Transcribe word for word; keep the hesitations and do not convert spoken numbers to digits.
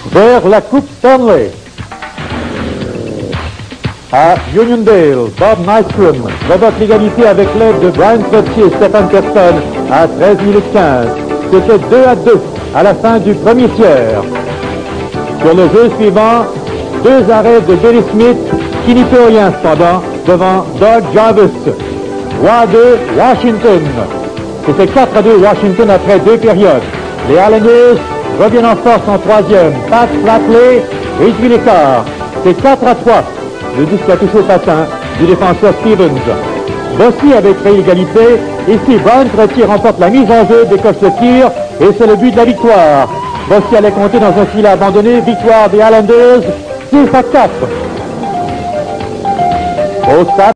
vers la Coupe Stanley. À Uniondale, Bob Nystrom provoque l'égalité avec l'aide de Brian Trottier et Stephen Keston à treize minutes quinze. C'était deux à deux à la fin du premier tiers. Sur le jeu suivant, deux arrêts de Billy Smith qui n'y peut rien cependant devant Doug Jarvis. trois à deux Washington. C'était quatre à deux Washington après deux périodes. Les Islanders reviennent en force en troisième. Pat Flatley réduit l'écart. C'est quatre à trois. Le disque a touché au patin du défenseur Stevens. Bossy avait créé l'égalité. Ici, Brian Trottier remporte la mise en jeu, décoche le tir et c'est le but de la victoire. Bossy allait compter dans un filet abandonné. Victoire des Islanders, six à quatre. Au stade.